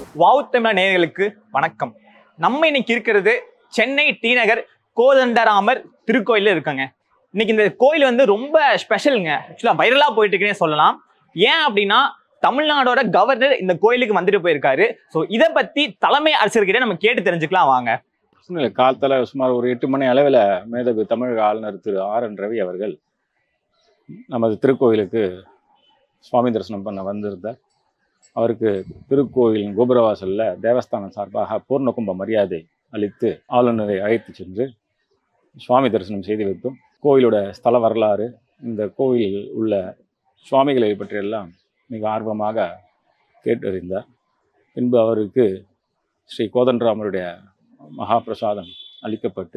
Wow Tamil நேயர்களுக்கு வணக்கம். நம்ம இன்னைக்கு இருக்கிறது சென்னை டி நகர் கோதண்டராமர் திருக்கோயில இருக்காங்க. இன்னைக்கு இந்த கோயில் வந்து ரொம்ப ஸ்பெஷலுங்க. ஆக்சுவலா வைரலா போயிட்டு இருக்குன்னே சொல்லலாம். ஏன் அப்படின்னா தமிழ்நாடோட கவர்னர் இந்த கோயிலுக்கு வந்துட்டு போயிருக்காரு. ஸோ இதை பத்தி தலைமை அரசர்கிட்ட நம்ம கேட்டு தெரிஞ்சுக்கலாம் வாங்க. காலத்தில் சுமார் ஒரு 8 மணி அளவில் மேதகு தமிழக ஆளுநர் திரு RN ரவி அவர்கள் நமது திருக்கோயிலுக்கு சுவாமி தரிசனம் பண்ண வந்திருந்தார். அவருக்கு திருக்கோயிலின் கோபுரவாசலில் தேவஸ்தானம் சார்பாக பூர்ணகும்ப மரியாதை அளித்து ஆளுநரை அழைத்து சென்று சுவாமி தரிசனம் செய்து வைத்தோம். கோயிலோட ஸ்தல வரலாறு, இந்த கோயிலில் உள்ள சுவாமிகளை பற்றியெல்லாம் மிக ஆர்வமாக கேட்டறிந்தார். பின்பு அவருக்கு ஸ்ரீ கோதண்டராமருடைய மகாபிரசாதம் அளிக்கப்பட்டு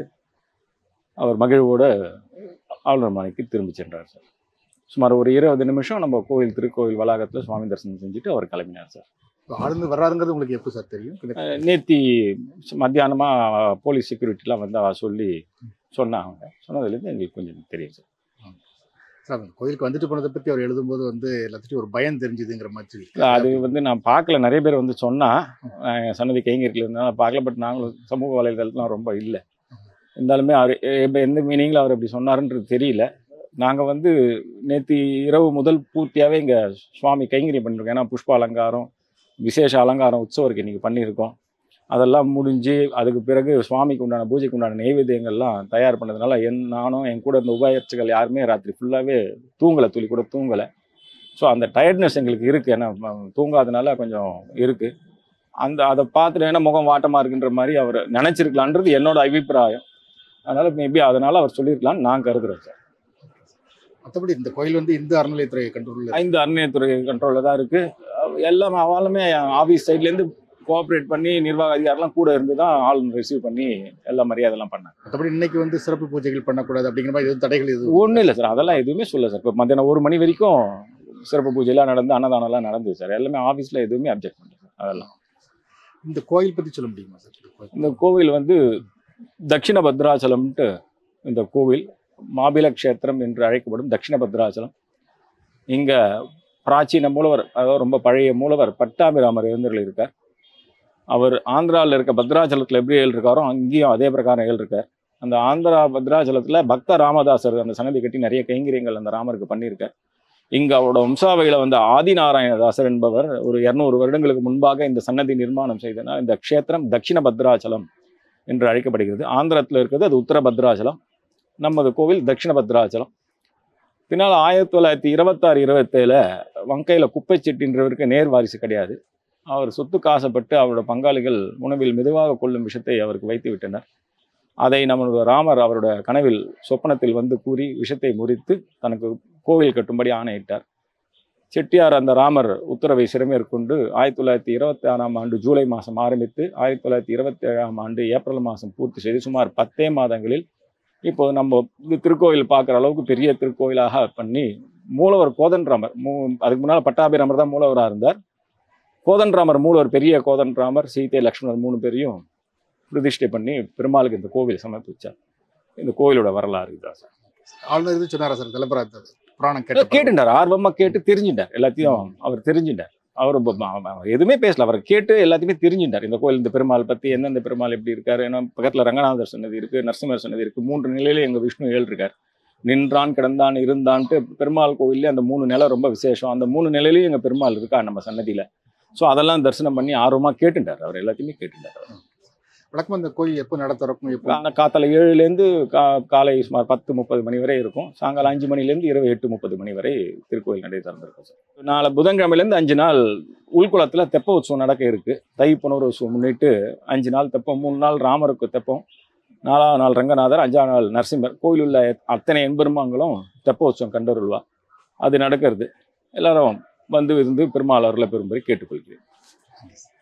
அவர் மகிழ்வோடு ஆளுநர் மாளிகைக்கு திரும்பி சென்றார் சார். சுமார் ஒரு 20 நிமிஷம் நம்ம திருக்கோயில் வளாகத்தில் சுவாமி தரிசனம் செஞ்சுட்டு அவர் கிளம்பினார் சார். ஆளுநர் வர்றாருங்கிறது உங்களுக்கு எப்போ சார் தெரியும்? நேத்தி மத்தியானமாக போலீஸ் செக்யூரிட்டிலாம் வந்து சொன்னாங்க. சொன்னதுலேருந்து எங்களுக்கு கொஞ்சம் தெரியும் சார். சார் கோயிலுக்கு வந்துட்டு போனதை பற்றி அவர் எழுதும்போது வந்து எல்லாத்தையும் ஒரு பயம் தெரிஞ்சுதுங்கிற மாதிரி. அது வந்து நான் பார்க்கல, நிறைய பேர் வந்து சொன்னால் சன்னதி கைங்கரில் இருந்தால் பார்க்கல. பட் நாங்களும் சமூக வலைதளத்துலாம் ரொம்ப இல்லை. இருந்தாலுமே அவர் எந்த மீனிங்கில் அவர் அப்படி சொன்னாருன்றது தெரியல. நாங்கள் வந்து நேற்று இரவு முதல் பூர்த்தியாகவே இங்கே சுவாமி கைங்கரியம் பண்ணியிருக்கோம். ஏன்னா புஷ்ப அலங்காரம், விசேஷ அலங்காரம் உற்சவருக்கு இன்றைக்கி பண்ணியிருக்கோம். அதெல்லாம் முடிஞ்சு அதுக்கு பிறகு சுவாமிக்கு உண்டான பூஜைக்கு உண்டான நைவேத்தியங்கள்லாம் தயார் பண்ணதுனால நானும் என் கூட இந்த உபாயர்ச்சிகள் யாருமே ராத்திரி ஃபுல்லாகவே தூங்கலை, துளி கூட தூங்கலை. ஸோ அந்த டயர்ட்னஸ் எங்களுக்கு இருக்குது. ஏன்னா தூங்காதனால கொஞ்சம் இருக்குது. அதை பார்த்துட்டு ஏன்னா முகம் வாட்டமாக இருக்குன்ற மாதிரி அவர் நினச்சிருக்கலான்றது என்னோட அபிப்பிராயம். அதனால் மேபி அதனால் அவர் சொல்லியிருக்கலான்னு நான் கருதுகிறேன் சார். மற்றபடி இந்த கோயில் வந்து இந்து அறநிலையத்துறை கண்ட்ரோலில், இந்த அறநிலையத்துறை கண்ட்ரோலில் தான் இருக்குது. எல்லாம் அவளுமே ஆஃபீஸ் சைட்லேருந்து கோஆப்ரேட் பண்ணி நிர்வாக அதிகாரிலாம் கூட இருந்து தான் ஆளுநர் ரிசீவ் பண்ணி எல்லா மரியாதைலாம் பண்ணாங்க. மற்றபடி இன்னைக்கு வந்து சிறப்பு பூஜைகள் பண்ணக்கூடாது அப்படிங்கிற மாதிரி எதுவும் தடைகள் எதுவும் ஒன்றும் இல்லை சார். அதெல்லாம் எதுவுமே சொல்ல சார். இப்போ மத்தியானம் 1 மணி வரைக்கும் சிறப்பு பூஜைலாம் நடந்து அன்னதானம்லாம் நடந்தது சார். எல்லாமே ஆஃபீஸில் எதுவுமே அப்ஜெக்ட் பண்ணல சார். அதெல்லாம் இந்த கோயில் பற்றி சொல்ல முடியுமா சார்? இந்த கோவில் வந்து தட்சிண பத்ராச்சலம்ன்ட்டு இந்த கோவில் மாபில க்ஷேத்திரம் என்று அழைக்கப்படும் தட்சிண பத்ராச்சலம். இங்கே பிராச்சீன மூலவர், அதாவது ரொம்ப பழைய மூலவர் பட்டாபிராமர் எழுந்தருள் இருக்கார். அவர் ஆந்திராவில் இருக்க பத்ராச்சலத்தில் எப்படி இருக்காரோ அங்கேயும் அதே பிரகாரம் இருக்கார். அந்த ஆந்திரா பத்ராச்சலத்தில் பக்த ராமதாசர் அந்த சன்னதி கட்டி நிறைய கைங்கரியங்கள் அந்த ராமருக்கு பண்ணியிருக்கார். இங்கே அவரோட வம்சாவையில் வந்த ஆதிநாராயணதாசர் என்பவர் ஒரு 200 வருடங்களுக்கு முன்பாக இந்த சன்னதி நிர்மாணம் செய்தனால் இந்த க்ஷேத்திரம் தட்சிண பத்ராச்சலம் என்று அழைக்கப்படுகிறது. ஆந்திரத்தில் இருக்கிறது அது உத்தர பத்ராச்சலம். நமது கோவில் தட்சிண பத்ராச்சலம். பின்னால் 1926-27 வங்கையில் குப்பை செட்டின்றவருக்கு நேர் வாரிசு கிடையாது. அவர் சொத்துக்கு ஆசைப்பட்டு அவரோட பங்காளிகள் உணவில் மெதுவாக கொள்ளும் விஷத்தை அவருக்கு வைத்து விட்டனர். அதை நமது ராமர் அவரோட கனவில் சொப்பனத்தில் வந்து கூறி விஷத்தை முறித்து தனக்கு கோவில் கட்டும்படி ஆணையிட்டார். செட்டியார் அந்த ராமர் உத்தரவை சிறமேற்கொண்டு 1926ஆம் ஆண்டு ஜூலை மாதம் ஆரம்பித்து 1927ஆம் ஆண்டு ஏப்ரல் மாதம் பூர்த்தி செய்து சுமார் 10 மாதங்களில் இப்போ நம்ம இது திருக்கோயில் பார்க்குற அளவுக்கு பெரிய திருக்கோயிலாக பண்ணி மூலவர் கோதண்டராமர், அதுக்கு முன்னால் பட்டாபிராமர் தான் மூலவராக இருந்தார். கோதண்டராமர் மூலவர், பெரிய கோதண்டராமர், சீதை, லக்ஷ்மணர் 3 பேரையும் பிரதிஷ்டை பண்ணி பெருமாளுக்கு இந்த கோவில் சமர்ப்பிச்சார். இந்த கோயிலோட வரலாறு இதுதான் சார். ஆளுநர் இது சொன்னாரா சார்? தலைப்பராது புராணம் கேட்டுட்டார், ஆர்வமாக கேட்டு தெரிஞ்சுட்டார். எல்லாத்தையும் அவர் தெரிஞ்சுட்டார். அவர் எதுவுமே பேசல, அவர் கேட்டு எல்லாத்தையுமே தெரிஞ்சுட்டார். இந்த கோயில், இந்த பெருமாள் பற்றி, எந்தெந்த பெருமாள் எப்படி இருக்காரு. ஏன்னா பக்கத்தில் ரங்கநாதர் சன்னதி இருக்குது, நரசிம்மர் சன்னதி இருக்குது. 3 நிலையில எங்கள் விஷ்ணு இருக்கார். நின்றான், கிடந்தான், இருந்தான்ட்டு பெருமாள் கோயிலே அந்த 3 நிலை ரொம்ப விசேஷம். அந்த 3 நிலையிலையும் எங்கள் பெருமாள் இருக்கா நம்ம சன்னதியில். ஸோ அதெல்லாம் தரிசனம் பண்ணி ஆர்வமாக கேட்டுட்டார். அவர் எல்லாத்தையுமே கேட்டுட்டார். வழக்கமாக இந்த கோயில் எப்போ நட திறக்கும்? எப்போ? காத்தால 7லேருந்து காலை சுமார் 10:30 மணி வரை இருக்கும். சாயங்காலம் 5 மணிலேருந்து இரவு 8:30 மணி வரை திருக்கோயில் நடை திறந்திருக்கும் சார். நாளை புதன்கிழமையிலேருந்து 5 நாள் உள்குளத்தில் தெப்ப உற்சவம் நடக்க இருக்குது. தை புனர் உற்சவம் முன்னிட்டு 5 நாள் தெப்பம், 3 நாள் ராமருக்கு தெப்பம், 4ஆவது நாள் ரங்கநாதர், 5ஆவது நாள் நரசிம்மர். கோயில் உள்ள அத்தனை எண்பெருமாங்களும் தெப்ப உற்சவம் கண்டருள்வா. அது நடக்கிறது. எல்லாரும் வந்து இருந்து பெருமாள் அருளை பெறும்படி கேட்டுக்கொள்கிறேன்.